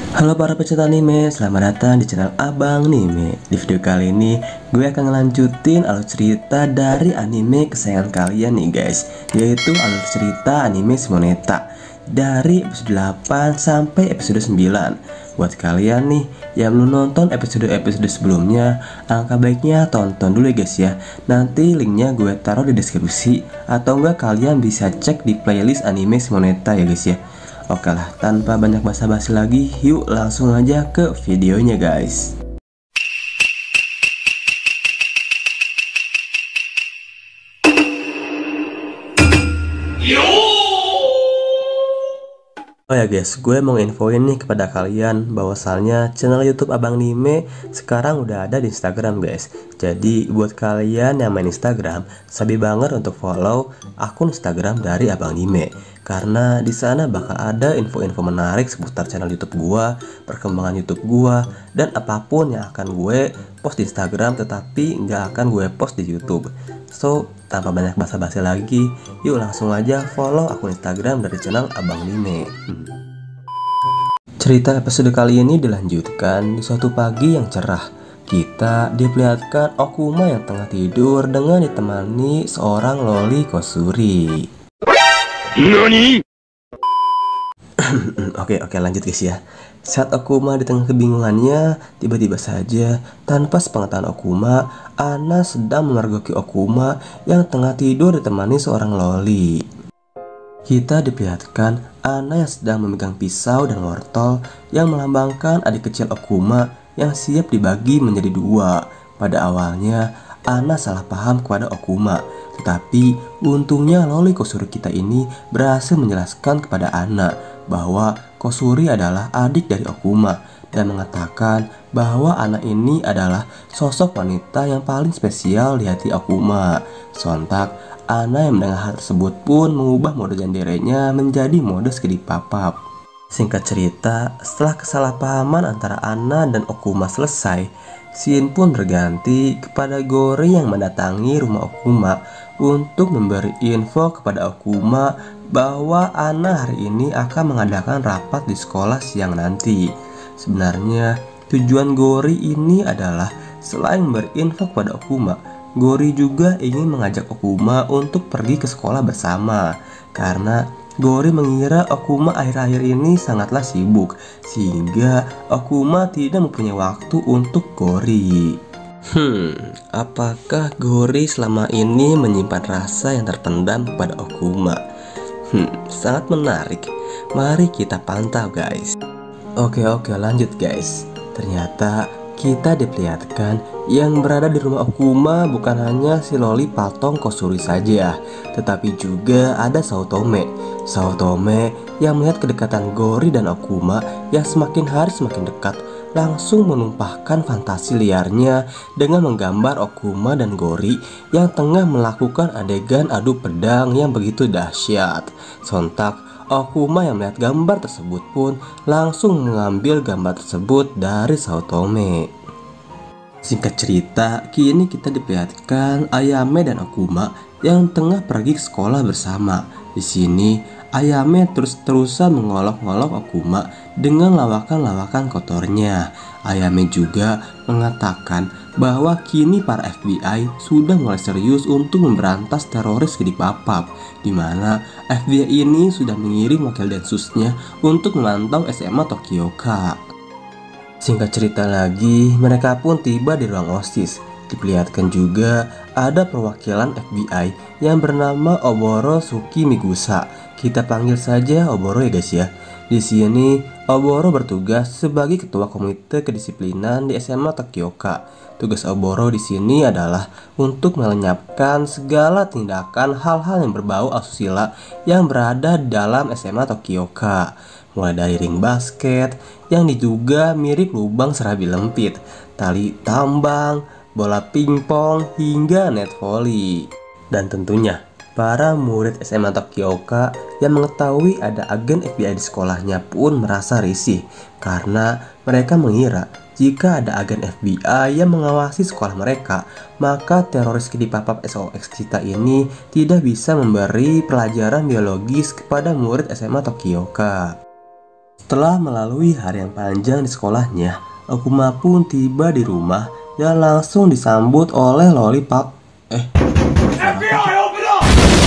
Halo para pecinta anime, selamat datang di channel Abang Anime. Di video kali ini, gue akan ngelanjutin alur cerita dari anime kesayangan kalian nih guys, yaitu alur cerita anime Simonetta dari episode 8 sampai episode 9. Buat kalian nih yang belum nonton episode-episode sebelumnya, alangkah baiknya tonton dulu ya guys ya. Nanti linknya gue taruh di deskripsi, atau enggak kalian bisa cek di playlist anime Simonetta ya guys ya. Oke lah, tanpa banyak basa-basi lagi, yuk langsung aja ke videonya guys. Oh ya guys, gue mau infoin nih kepada kalian bahwasalnya channel YouTube Abang Anime sekarang udah ada di Instagram guys. Jadi buat kalian yang main Instagram, sabi banget untuk follow akun Instagram dari Abang Anime. Karena di sana bakal ada info-info menarik seputar channel YouTube gua, perkembangan YouTube gua, dan apapun yang akan gue post di Instagram tetapi nggak akan gue post di YouTube. So, tanpa banyak basa-basi lagi, yuk langsung aja follow akun Instagram dari channel Abang Anime. Cerita episode kali ini dilanjutkan di suatu pagi yang cerah. Kita diperlihatkan Okuma yang tengah tidur dengan ditemani seorang loli Kosuri. Nani? Oke, lanjut guys ya. Saat Okuma di tengah kebingungannya, tiba-tiba saja tanpa sepengetahuan Okuma, Ana sedang memergoki Okuma yang tengah tidur ditemani seorang loli. Kita diperlihatkan Ana yang sedang memegang pisau dan wortel yang melambangkan adik kecil Okuma yang siap dibagi menjadi dua. Pada awalnya Ana salah paham kepada Okuma, tetapi untungnya loli Kosuri kita ini berhasil menjelaskan kepada Ana bahwa Kosuri adalah adik dari Okuma dan mengatakan bahwa Ana ini adalah sosok wanita yang paling spesial di hati Okuma. Sontak Ana yang mendengar hal tersebut pun mengubah mode yanderenya menjadi mode skidip papap. Singkat cerita, setelah kesalahpahaman antara Ana dan Okuma selesai, scene pun berganti kepada Gori yang mendatangi rumah Okuma untuk memberi info kepada Okuma bahwa Ana hari ini akan mengadakan rapat di sekolah siang nanti. Sebenarnya tujuan Gori ini adalah selain memberi info kepada Okuma, Gori juga ingin mengajak Okuma untuk pergi ke sekolah bersama. Karena Gori mengira Okuma akhir-akhir ini sangatlah sibuk, sehingga Okuma tidak mempunyai waktu untuk Gori. Apakah Gori selama ini menyimpan rasa yang terpendam kepada Okuma? Sangat menarik. Mari kita pantau guys. Oke, lanjut guys. Ternyata kita diperlihatkan yang berada di rumah Okuma bukan hanya si loli patong Kosuri saja, tetapi juga ada Saotome. Saotome yang melihat kedekatan Gori dan Okuma yang semakin hari semakin dekat, langsung menumpahkan fantasi liarnya dengan menggambar Okuma dan Gori yang tengah melakukan adegan adu pedang yang begitu dahsyat. Sontak Okuma yang melihat gambar tersebut pun langsung mengambil gambar tersebut dari Saotome. Singkat cerita, kini kita diperlihatkan Ayame dan Okuma yang tengah pergi ke sekolah bersama. Di sini, Ayame terus-terusan mengolok-olok Okuma dengan lawakan-lawakan kotornya. Ayame juga mengatakan bahwa kini para FBI sudah mulai serius untuk memberantas teroris skidip papap, di mana FBI ini sudah mengirim wakil densusnya untuk memantau SMA Tokioka. Singkat cerita lagi, mereka pun tiba di ruang OSIS. Diperlihatkan juga ada perwakilan FBI yang bernama Oboro Tsukimigusa. Kita panggil saja Oboro ya guys ya. Di sini Oboro bertugas sebagai ketua komite kedisiplinan di SMA Tokioka. Tugas Oboro di sini adalah untuk melenyapkan segala tindakan hal-hal yang berbau asusila yang berada dalam SMA Tokioka. Mulai dari ring basket yang diduga mirip lubang serabi lempit, tali tambang, bola pingpong, hingga net volley. Dan tentunya para murid SMA Tokioka yang mengetahui ada agen FBI di sekolahnya pun merasa risih karena mereka mengira jika ada agen FBI yang mengawasi sekolah mereka, maka teroris skidip papap SOX kita ini tidak bisa memberi pelajaran biologis kepada murid SMA Tokioka. Setelah melalui hari yang panjang di sekolahnya, Okuma pun tiba di rumah dan langsung disambut oleh Lollipop. FBI, open up!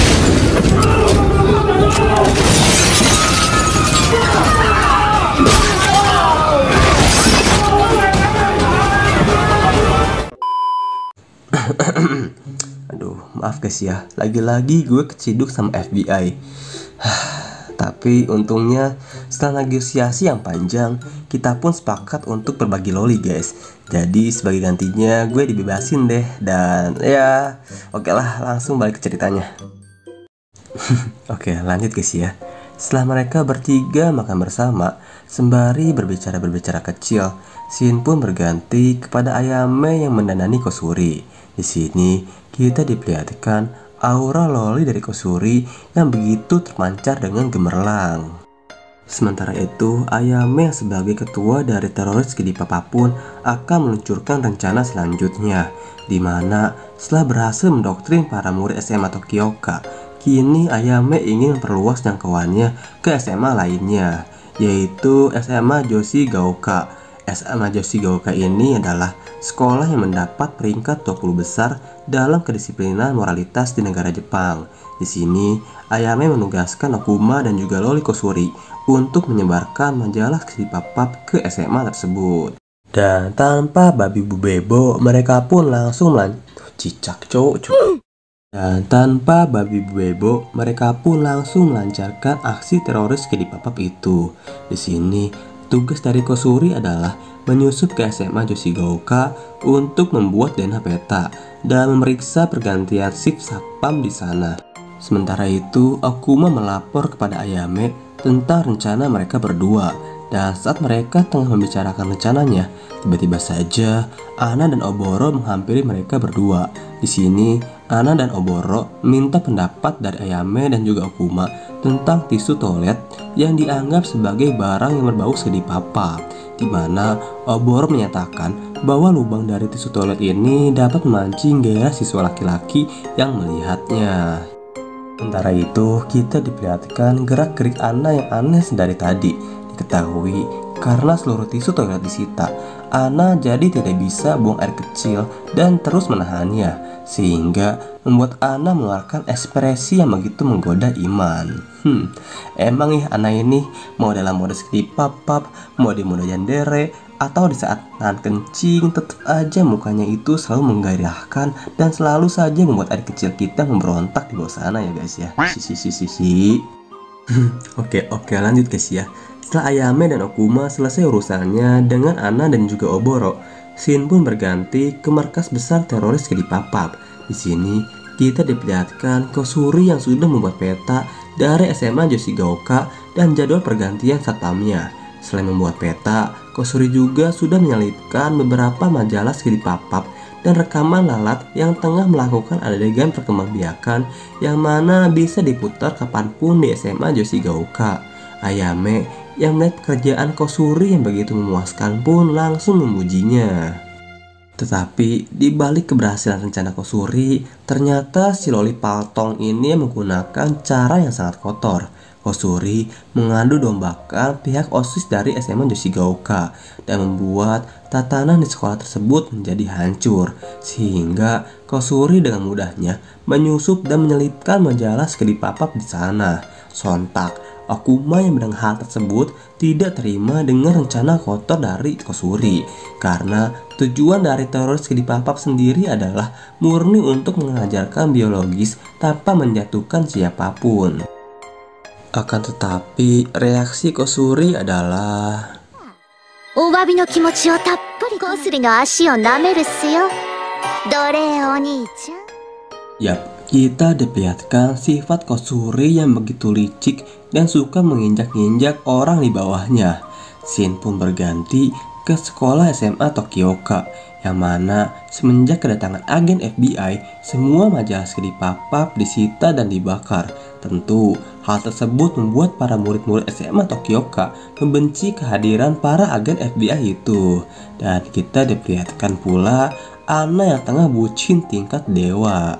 Aduh, maaf guys ya, lagi-lagi gue keciduk sama FBI. Tapi untungnya setelah negosiasi yang panjang, kita pun sepakat untuk berbagi loli guys. Jadi sebagai gantinya gue dibebasin deh. Dan ya oke lah, langsung balik ke ceritanya. Oke, lanjut guys ya. Setelah mereka bertiga makan bersama, sembari berbicara kecil, scene pun berganti kepada Ayame yang mendandani Kosuri. Di sini kita diperlihatkan aura loli dari Kosuri yang begitu terpancar dengan gemerlang. Sementara itu, Ayame sebagai ketua dari teroris Kidipapa pun akan meluncurkan rencana selanjutnya, di mana setelah berhasil mendoktrin para murid SMA Tokioka, kini Ayame ingin memperluas jangkauannya ke SMA lainnya, yaitu SMA Joshi Gaoka. SMA Joshi Gaoka ini adalah sekolah yang mendapat peringkat 20 besar dalam kedisiplinan moralitas di negara Jepang. Di sini, Ayame menugaskan Okuma dan juga Loli Kosuri untuk menyebarkan majalah Kidipapa ke SMA tersebut. Dan tanpa babi bubebo, mereka pun langsung melancarkan aksi teroris Kidipapa itu. Di sini, tugas dari Kosuri adalah menyusup ke SMA Joshi Gaoka untuk membuat denah peta dan memeriksa pergantian shift satpam di sana. Sementara itu, Okuma melapor kepada Ayame tentang rencana mereka berdua. Dan saat mereka tengah membicarakan rencananya, tiba-tiba saja Ana dan Oboro menghampiri mereka berdua. Di sini, Ana dan Oboro minta pendapat dari Ayame dan juga Okuma tentang tisu toilet yang dianggap sebagai barang yang berbau Kidipapa, di mana Oboro menyatakan bahwa lubang dari tisu toilet ini dapat memancing gairah siswa laki-laki yang melihatnya. Sementara itu, kita diperlihatkan gerak-gerik Ana yang aneh dari tadi. Diketahui karena seluruh tisu toilet disita, Ana jadi tidak bisa buang air kecil dan terus menahannya, sehingga membuat Ana mengeluarkan ekspresi yang begitu menggoda iman. Emang ya Ana ini mau dalam mode Kidipapa, mau di mode yandere, atau di saat nahan kencing, tetap aja mukanya itu selalu menggairahkan dan selalu saja membuat air kecil kita memberontak di bawah sana ya guys ya. Oke, lanjut guys ya. Setelah Ayame dan Okuma selesai urusannya dengan Ana dan juga Oboro, scene pun berganti ke markas besar teroris Kidipapa. Di sini kita diperlihatkan Kosuri yang sudah membuat peta dari SMA Joshi Gaoka dan jadwal pergantian satpamnya. Selain membuat peta, Kosuri juga sudah menyelipkan beberapa majalah Kidipapa dan rekaman lalat yang tengah melakukan adegan perkembangbiakan yang mana bisa diputar kapanpun di SMA Joshi Gaoka. Ayame yang melihat pekerjaan Kosuri yang begitu memuaskan pun langsung memujinya. Tetapi di balik keberhasilan rencana Kosuri, ternyata si Loli Paltong ini menggunakan cara yang sangat kotor. Kosuri mengadu dombakan pihak OSIS dari SMA Joshi Gaoka dan membuat tatanan di sekolah tersebut menjadi hancur, sehingga Kosuri dengan mudahnya menyusup dan menyelipkan majalah Kidipapa di sana. Sontak, Okuma yang mendengar hal tersebut tidak terima dengan rencana kotor dari Kosuri, karena tujuan dari teroris Kidipapa sendiri adalah murni untuk mengajarkan biologis tanpa menjatuhkan siapapun. Akan tetapi reaksi Kosuri adalah Owabi no kimochi o tappuri Kosuri no ashi o nameru su yo. Dore oni-chan? Yap, kita diperlihatkan sifat Kosuri yang begitu licik dan suka menginjak-injak orang di bawahnya. Scene pun berganti ke sekolah SMA Tokioka, yang mana semenjak kedatangan agen FBI, semua majalah Kidipapa disita dan dibakar. Tentu, hal tersebut membuat para murid-murid SMA Tokioka membenci kehadiran para agen FBI itu. Dan kita diperlihatkan pula Ana yang tengah bucin tingkat dewa.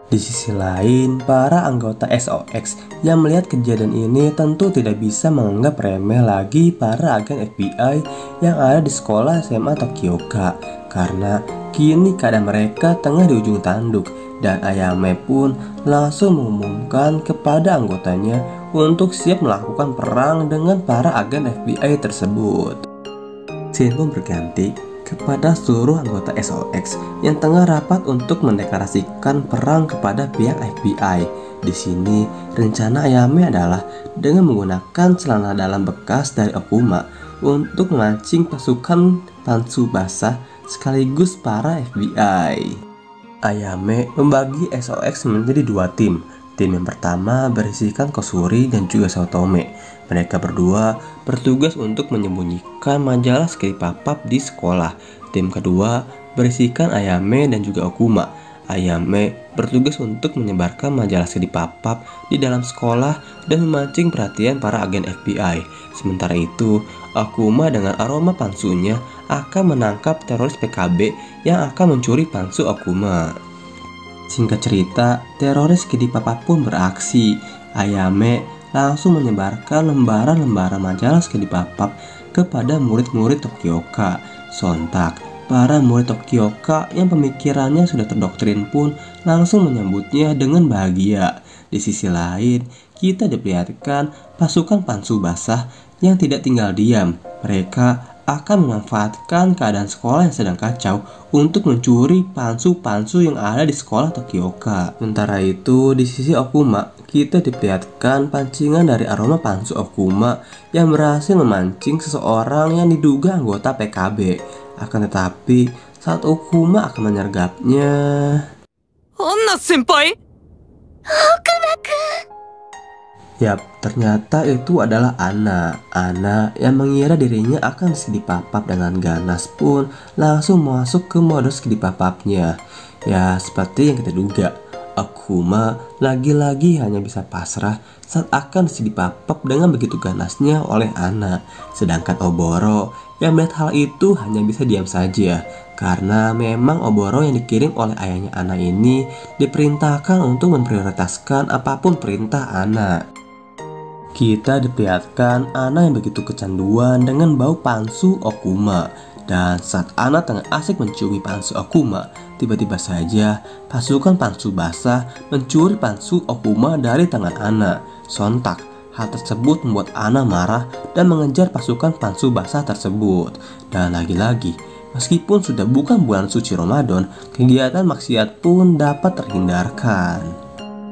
Di sisi lain, para anggota SOX yang melihat kejadian ini tentu tidak bisa menganggap remeh lagi para agen FBI yang ada di sekolah SMA Tokioka, karena kini keadaan mereka tengah di ujung tanduk dan Ayame pun langsung mengumumkan kepada anggotanya untuk siap melakukan perang dengan para agen FBI tersebut. Scene pun berganti kepada seluruh anggota SOX yang tengah rapat untuk mendeklarasikan perang kepada pihak FBI. Di sini, rencana Ayame adalah dengan menggunakan celana dalam bekas dari Okuma untuk memancing pasukan Pantsu basah sekaligus para FBI. Ayame membagi SOX menjadi dua tim. Tim yang pertama berisikan Kosuri dan juga Saotome. Mereka berdua bertugas untuk menyembunyikan majalah Skipapap di sekolah. Tim kedua berisikan Ayame dan juga Okuma. Ayame bertugas untuk menyebarkan majalah Skipapap di dalam sekolah dan memancing perhatian para agen FBI. Sementara itu, Okuma dengan aroma pansunya akan menangkap teroris PKB yang akan mencuri pansu Okuma. Singkat cerita, teroris Skipapap pun beraksi. Ayame langsung menyebarkan lembaran-lembaran majalah Skipapap kepada murid-murid Tokioka. Sontak, para murid Tokioka yang pemikirannya sudah terdoktrin pun langsung menyambutnya dengan bahagia. Di sisi lain, kita diperlihatkan pasukan Pantsu basah yang tidak tinggal diam. Mereka akan memanfaatkan keadaan sekolah yang sedang kacau untuk mencuri pansu-pansu yang ada di sekolah Tokioka. Sementara itu, di sisi Okuma, kita diperlihatkan pancingan dari aroma pansu Okuma yang berhasil memancing seseorang yang diduga anggota PKB. Akan tetapi, saat Okuma akan menyergapnya, Anna senpai? yap, ternyata itu adalah Ana. Ana yang mengira dirinya akan Skipapap dengan ganas pun langsung masuk ke modus Skipapapnya. Ya, seperti yang kita duga, Okuma lagi-lagi hanya bisa pasrah saat akan Skipapap dengan begitu ganasnya oleh Ana. Sedangkan Oboro yang melihat hal itu hanya bisa diam saja, karena memang Oboro yang dikirim oleh ayahnya Ana ini diperintahkan untuk memprioritaskan apapun perintah Ana. Kita diperlihatkan Ana yang begitu kecanduan dengan bau pansu Okuma. Dan saat Ana tengah asik mencuri pansu Okuma, tiba-tiba saja pasukan Pantsu basah mencuri pansu Okuma dari tangan Ana. Sontak, hal tersebut membuat Ana marah dan mengejar pasukan Pantsu basah tersebut. Dan lagi-lagi, meskipun sudah bukan bulan suci Ramadan, kegiatan maksiat pun dapat terhindarkan.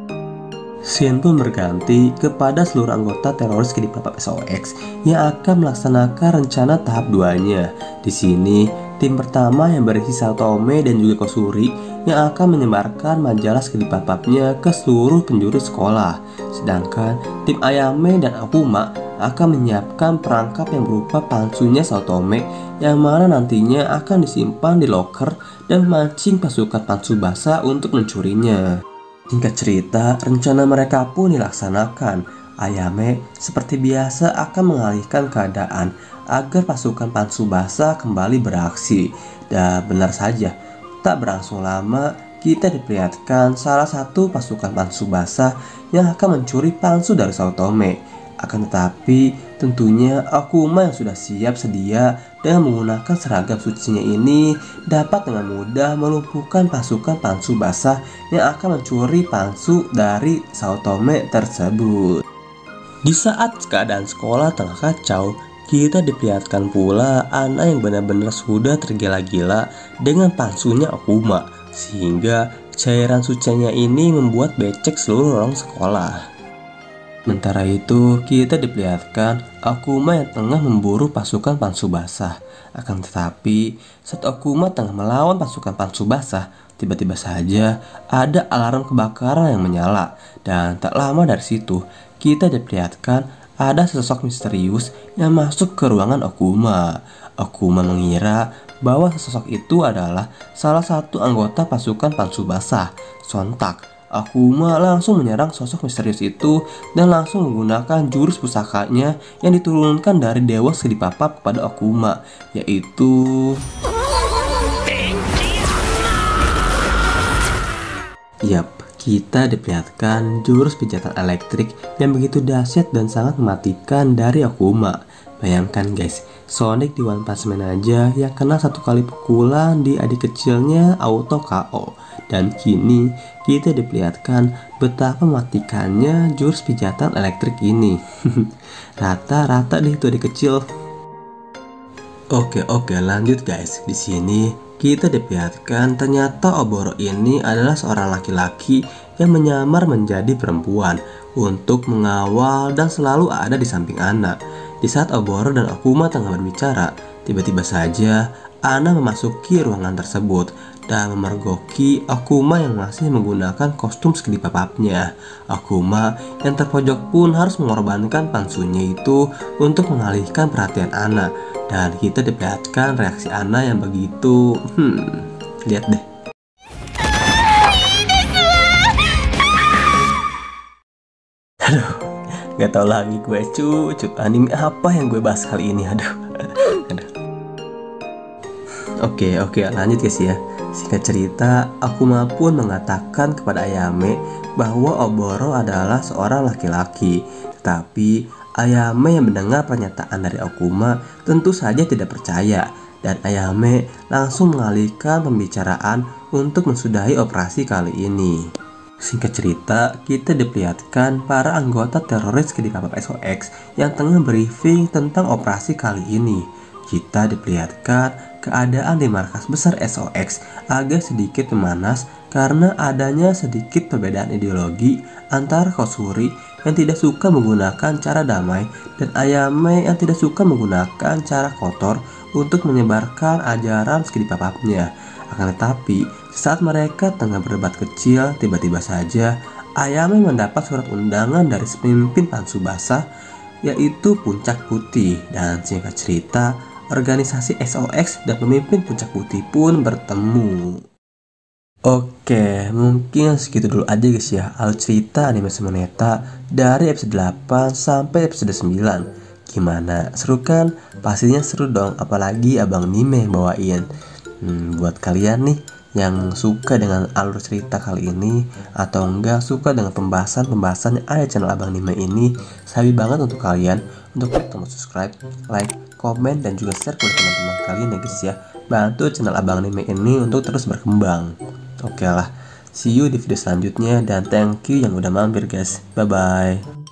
Scene pun berganti kepada seluruh anggota teroris Skipapap SOX yang akan melaksanakan rencana tahap 2-nya. Di sini, tim pertama yang berisi Saotome dan juga Kosuri yang akan menyebarkan majalah Skipapapnya ke seluruh penjuru sekolah. Sedangkan tim Ayame dan Okuma akan menyiapkan perangkap yang berupa pansunya Saotome yang mana nantinya akan disimpan di loker dan memancing pasukan Pantsu basah untuk mencurinya. Singkat cerita, rencana mereka pun dilaksanakan. Ayame seperti biasa akan mengalihkan keadaan agar pasukan Pantsu basah kembali beraksi. Dan benar saja, tak berlangsung lama kita diperlihatkan salah satu pasukan Pantsu basah yang akan mencuri pansu dari Saotome. Akan tetapi, tentunya Okuma yang sudah siap sedia dengan menggunakan seragam sucinya ini dapat dengan mudah melumpuhkan pasukan Pantsu basah yang akan mencuri pansu dari Saotome tersebut. Di saat keadaan sekolah tengah kacau, kita diperlihatkan pula Ana yang benar-benar sudah tergila-gila dengan pansunya Okuma, sehingga cairan sucinya ini membuat becek seluruh orang sekolah. Sementara itu, kita diperlihatkan Okuma yang tengah memburu pasukan Pantsu basah. Akan tetapi, saat Okuma tengah melawan pasukan Pantsu basah, tiba-tiba saja ada alarm kebakaran yang menyala. Dan tak lama dari situ, kita diperlihatkan ada sosok misterius yang masuk ke ruangan Okuma. Okuma mengira bahwa sosok itu adalah salah satu anggota pasukan Pantsu basah. Sontak, Okuma langsung menyerang sosok misterius itu dan langsung menggunakan jurus pusakanya yang diturunkan dari Dewa Skipapap kepada Okuma, yaitu Yap, kita diperlihatkan jurus pijatan elektrik yang begitu dahsyat dan sangat mematikan dari Akuma. Bayangkan guys, Sonic di One Punch Man aja yang kena satu kali pukulan di adik kecilnya auto KO. Dan kini kita diperlihatkan betapa mematikannya jurus pijatan elektrik ini. Rata-rata deh itu adik kecil. Oke, lanjut guys. Di sini kita diperlihatkan ternyata Oboro ini adalah seorang laki-laki yang menyamar menjadi perempuan untuk mengawal dan selalu ada di samping Ana. Di saat Oboro dan Akuma tengah berbicara, tiba-tiba saja Ana memasuki ruangan tersebut dan memergoki Akuma yang masih menggunakan kostum segede papapnya. Akuma yang terpojok pun harus mengorbankan pansunya itu untuk mengalihkan perhatian Ana. Dan kita diperlihatkan reaksi Ana yang begitu lihat deh. Aduh, gak tau lagi gue cucu anime apa yang gue bahas kali ini. Aduh. Oke, lanjut guys ya. Singkat cerita, Akuma pun mengatakan kepada Ayame bahwa Oboro adalah seorang laki-laki. Tetapi Ayame yang mendengar pernyataan dari Akuma tentu saja tidak percaya. Dan Ayame langsung mengalihkan pembicaraan untuk mensudahi operasi kali ini. Singkat cerita, kita diperlihatkan para anggota teroris Kedipapap SOX yang tengah briefing tentang operasi kali ini. Kita diperlihatkan keadaan di markas besar SOX agak sedikit memanas karena adanya sedikit perbedaan ideologi antara Kosuri yang tidak suka menggunakan cara damai dan Ayame yang tidak suka menggunakan cara kotor untuk menyebarkan ajaran Kedipapapnya. Akan tetapi, saat mereka tengah berdebat kecil, tiba-tiba saja Ayame mendapat surat undangan dari pemimpin Pansubasa, yaitu Puncak Putih. Dan singkat cerita, organisasi SOX dan pemimpin Puncak Putih pun bertemu. Oke, mungkin segitu dulu aja guys ya alur cerita anime Semoneta dari episode 8 sampai episode 9. Gimana? Seru kan? Pastinya seru dong, apalagi Abang Nime yang bawain. Buat kalian nih yang suka dengan alur cerita kali ini atau enggak suka dengan pembahasan yang ada di channel Abang Nime ini, sabi banget untuk kalian untuk klik tombol subscribe, like, komen, dan juga share ke teman-teman kalian ya guys ya. Bantu channel Abang Nime ini untuk terus berkembang. Oke lah, see you di video selanjutnya dan thank you yang udah mampir guys. Bye bye.